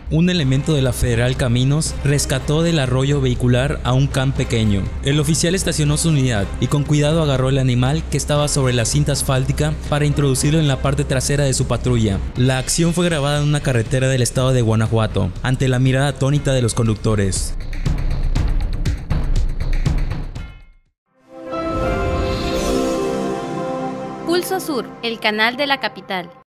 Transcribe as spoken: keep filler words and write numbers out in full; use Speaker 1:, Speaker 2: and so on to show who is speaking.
Speaker 1: Un elemento de la Federal Caminos rescató del arroyo vehicular a un can pequeño. El oficial estacionó su unidad y con cuidado agarró el animal que estaba sobre la cinta asfáltica para introducirlo en la parte trasera de su patrulla. La acción fue grabada en una carretera del estado de Guanajuato, ante la mirada atónita de los conductores.
Speaker 2: Pulso Sur, el canal de la capital.